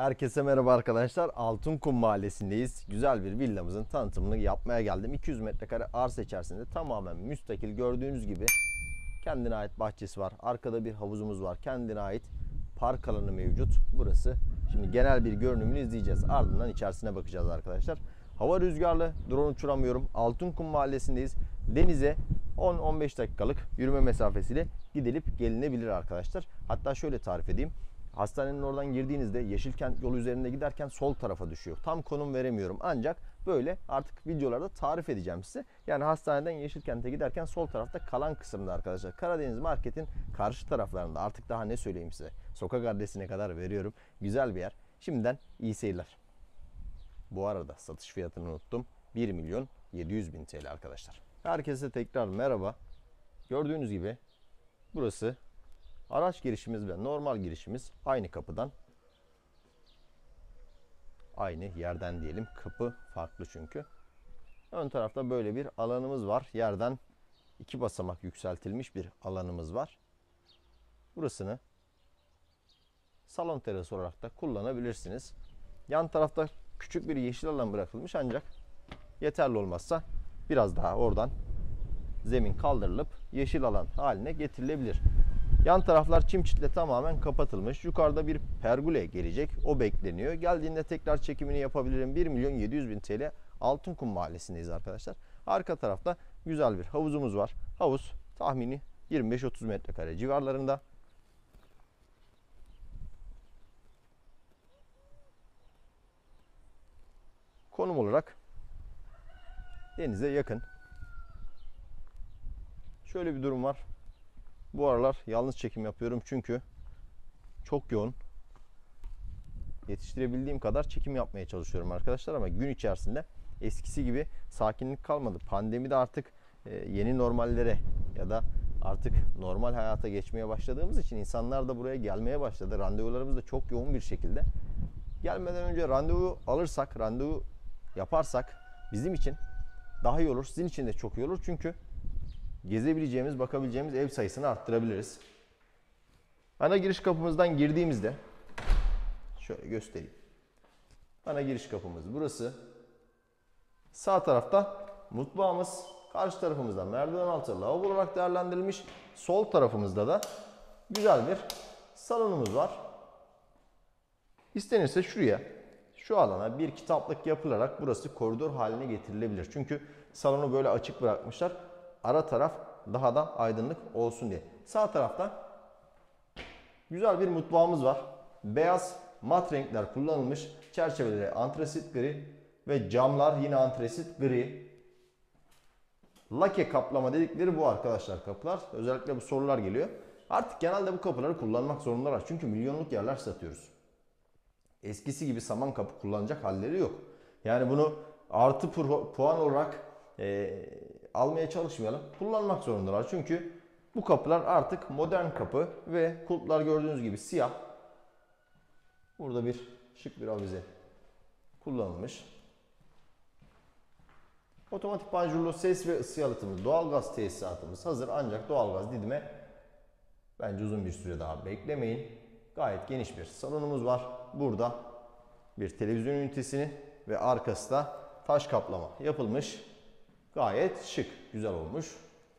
Herkese merhaba arkadaşlar. Altınkum Mahallesi'ndeyiz. Güzel bir villamızın tanıtımını yapmaya geldim. 200 metrekare arsa içerisinde tamamen müstakil, gördüğünüz gibi kendine ait bahçesi var. Arkada bir havuzumuz var. Kendine ait park alanı mevcut. Burası. Şimdi genel bir görünümünü izleyeceğiz. Ardından içerisine bakacağız arkadaşlar. Hava rüzgarlı, drone uçuramıyorum. Altınkum Mahallesi'ndeyiz. Denize 10-15 dakikalık yürüme mesafesiyle gidilip gelinebilir arkadaşlar. Hatta şöyle tarif edeyim. Hastanenin oradan girdiğinizde Yeşilkent yolu üzerinde giderken sol tarafa düşüyor. Tam konum veremiyorum ancak böyle artık videolarda tarif edeceğim size. Yani hastaneden Yeşilkent'e giderken sol tarafta kalan kısımda arkadaşlar. Karadeniz Market'in karşı taraflarında, artık daha ne söyleyeyim size. Sokak adresine kadar veriyorum. Güzel bir yer. Şimdiden iyi seyirler. Bu arada satış fiyatını unuttum. 1.700.000 TL arkadaşlar. Herkese tekrar merhaba. Gördüğünüz gibi burası. Araç girişimiz ve normal girişimiz aynı kapıdan. Aynı yerden diyelim. Kapı farklı çünkü. Ön tarafta böyle bir alanımız var. Yerden 2 basamak yükseltilmiş bir alanımız var. Burasını salon terası olarak da kullanabilirsiniz. Yan tarafta küçük bir yeşil alan bırakılmış ancak yeterli olmazsa biraz daha oradan zemin kaldırılıp yeşil alan haline getirilebilir. Yan taraflar çim çitle tamamen kapatılmış. Yukarıda bir pergole gelecek. O bekleniyor. Geldiğinde tekrar çekimini yapabilirim. 1.700.000 TL Altınkum Mahallesi'ndeyiz arkadaşlar. Arka tarafta güzel bir havuzumuz var. Havuz tahmini 25-30 metrekare civarlarında. Konum olarak denize yakın. Şöyle bir durum var. Bu aralar yalnız çekim yapıyorum çünkü çok yoğun. Yetiştirebildiğim kadar çekim yapmaya çalışıyorum arkadaşlar ama gün içerisinde eskisi gibi sakinlik kalmadı. Pandemide artık yeni normallere ya da artık normal hayata geçmeye başladığımız için insanlar da buraya gelmeye başladı. Randevularımız da çok yoğun bir şekilde. Gelmeden önce randevu alırsak, randevu yaparsak bizim için daha iyi olur. Sizin için de çok iyi olur çünkü gezebileceğimiz, bakabileceğimiz ev sayısını arttırabiliriz. Ana giriş kapımızdan girdiğimizde şöyle göstereyim. Ana giriş kapımız burası. Sağ tarafta mutfağımız, karşı tarafımızda merdiven altı lavabo olarak değerlendirilmiş. Sol tarafımızda da güzel bir salonumuz var. İstenirse şuraya, şu alana bir kitaplık yapılarak burası koridor haline getirilebilir. Çünkü salonu böyle açık bırakmışlar. Ara taraf daha da aydınlık olsun diye. Sağ tarafta güzel bir mutfağımız var. Beyaz mat renkler kullanılmış. Çerçeveleri antrasit gri ve camlar yine antrasit gri. Lake kaplama dedikleri bu arkadaşlar kapılar. Özellikle bu sorular geliyor. Artık genelde bu kapıları kullanmak zorundalar. Çünkü milyonluk yerler satıyoruz. Eskisi gibi saman kapı kullanacak halleri yok. Yani bunu artı puan olarak almaya çalışmayalım. Kullanmak zorundalar. Çünkü bu kapılar artık modern kapı ve kulplar gördüğünüz gibi siyah. Burada bir şık bir avize kullanılmış. Otomatik panjurlu ses ve ısı yalıtımlı doğalgaz tesisatımız hazır. Ancak doğalgaz Didim'e bence uzun bir süre daha beklemeyin. Gayet geniş bir salonumuz var. Burada bir televizyon ünitesini ve arkası da taş kaplama yapılmış. Gayet şık, güzel olmuş.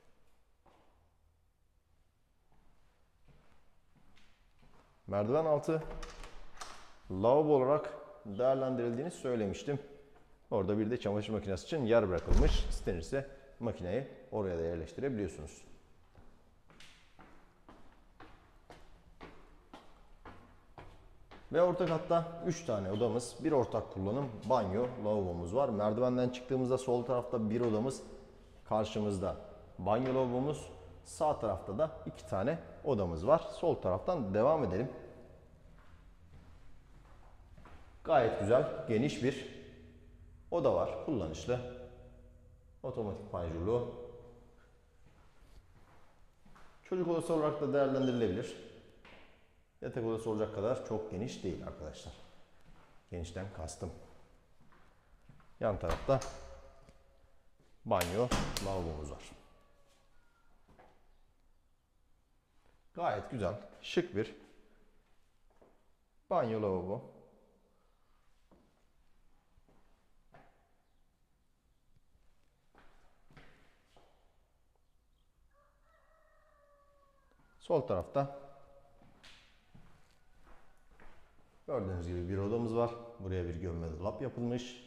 Merdiven altı lavabo olarak değerlendirildiğini söylemiştim. Orada bir de çamaşır makinesi için yer bırakılmış. İstenirse makineyi oraya da yerleştirebiliyorsunuz. Ve orta katta 3 tane odamız, bir ortak kullanım banyo, lavabomuz var. Merdivenden çıktığımızda sol tarafta bir odamız, karşımızda banyo lavabomuz, sağ tarafta da 2 tane odamız var. Sol taraftan devam edelim. Gayet güzel, geniş bir oda var, kullanışlı. Otomatik panjurlu. Çocuk odası olarak da değerlendirilebilir. Yatak odası olacak kadar çok geniş değil arkadaşlar. Genişten kastım. Yan tarafta banyo, lavabomuz var. Gayet güzel, şık bir banyo lavabo. Sol tarafta gördüğünüz gibi bir odamız var. Buraya bir gömme dolap yapılmış.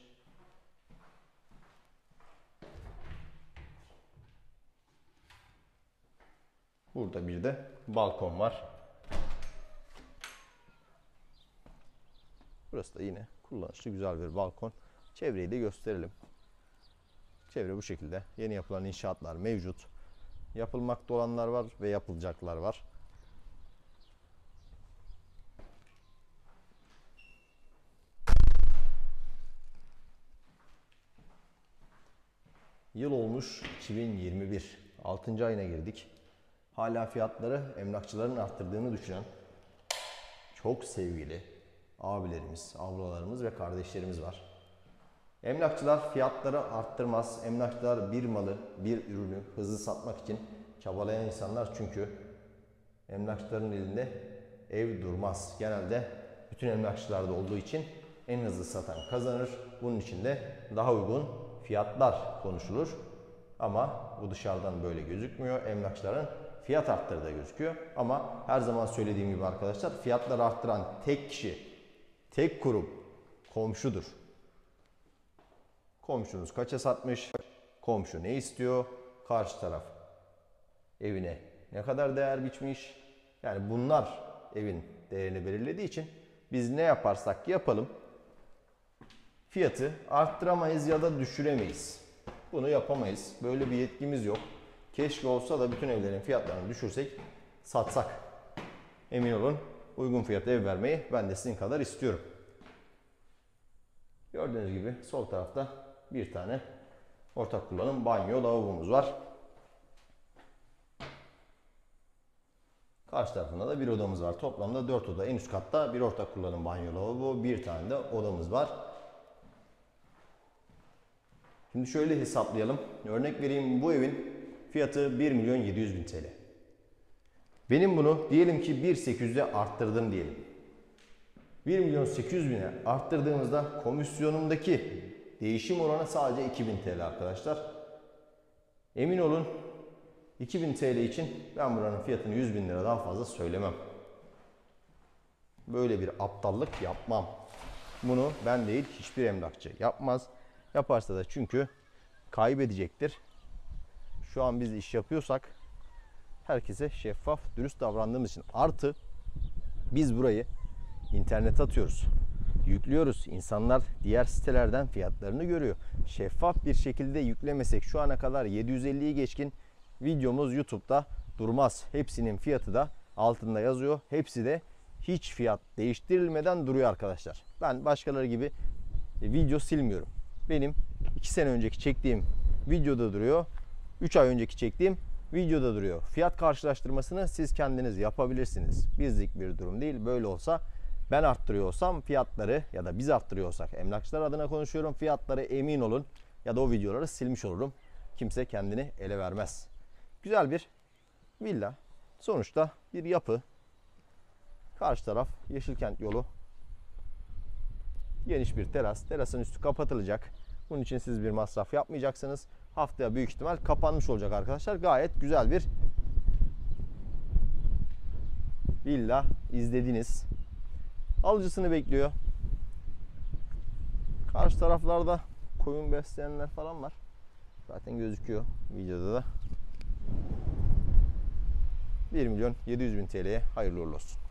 Burada bir de balkon var. Burası da yine kullanışlı güzel bir balkon. Çevreyi de gösterelim. Çevre bu şekilde. Yeni yapılan inşaatlar mevcut. Yapılmakta olanlar var ve yapılacaklar var. Yıl olmuş 2021. 6. ayına girdik. Hala fiyatları emlakçıların arttırdığını düşünen çok sevgili abilerimiz, ablalarımız ve kardeşlerimiz var. Emlakçılar fiyatları arttırmaz. Emlakçılar bir malı, bir ürünü hızlı satmak için çabalayan insanlar, çünkü emlakçıların elinde ev durmaz. Genelde bütün emlakçılarda olduğu için en hızlı satan kazanır. Bunun için de daha uygun fiyatlar konuşulur. Ama bu dışarıdan böyle gözükmüyor. Emlakçıların fiyat arttırdığı gözüküyor. Ama her zaman söylediğim gibi arkadaşlar, fiyatları arttıran tek kişi, tek kurum komşudur. Komşunuz kaça satmış, komşu ne istiyor, karşı taraf evine ne kadar değer biçmiş. Yani bunlar evin değerini belirlediği için biz ne yaparsak yapalım fiyatı arttıramayız ya da düşüremeyiz. Bunu yapamayız. Böyle bir yetkimiz yok. Keşke olsa da bütün evlerin fiyatlarını düşürsek, satsak. Emin olun uygun fiyata ev vermeyi ben de sizin kadar istiyorum. Gördüğünüz gibi sol tarafta bir tane ortak kullanım banyo lavabomuz var. Karşı tarafında da bir odamız var. Toplamda 4 oda. En üst katta bir ortak kullanım banyo lavabo, bir tane de odamız var. Şimdi şöyle hesaplayalım. Örnek vereyim, bu evin fiyatı 1.700.000 TL. Benim bunu diyelim ki 1.800'e arttırdım diyelim. 1.800.000'e arttırdığımızda komisyonumdaki değişim oranı sadece 2.000 TL arkadaşlar. Emin olun 2.000 TL için ben buranın fiyatını 100.000 liradan fazla söylemem. Böyle bir aptallık yapmam. Bunu ben değil hiçbir emlakçı yapmaz. Yaparsa da çünkü kaybedecektir. Şu an biz iş yapıyorsak herkese şeffaf, dürüst davrandığımız için, artı biz burayı internete atıyoruz, yüklüyoruz. İnsanlar diğer sitelerden fiyatlarını görüyor. Şeffaf bir şekilde yüklemesek şu ana kadar 750'yi geçkin videomuz YouTube'da durmaz. Hepsinin fiyatı da altında yazıyor. Hepsi de hiç fiyat değiştirilmeden duruyor arkadaşlar. Ben başkaları gibi video silmiyorum. Benim 2 sene önceki çektiğim videoda duruyor. 3 ay önceki çektiğim videoda duruyor. Fiyat karşılaştırmasını siz kendiniz yapabilirsiniz. Bizlik bir durum değil. Böyle olsa, ben arttırıyorsam fiyatları ya da biz arttırıyorsak, emlakçılar adına konuşuyorum, fiyatları emin olun ya da o videoları silmiş olurum. Kimse kendini ele vermez. Güzel bir villa. Sonuçta bir yapı. Karşı taraf Yeşilkent yolu. Geniş bir teras. Terasın üstü kapatılacak. Bunun için siz bir masraf yapmayacaksınız. Haftaya büyük ihtimal kapanmış olacak arkadaşlar. Gayet güzel bir villa izlediniz. Alıcısını bekliyor. Karşı taraflarda koyun besleyenler falan var. Zaten gözüküyor videoda da. 1.700.000 TL'ye hayırlı uğurlu olsun.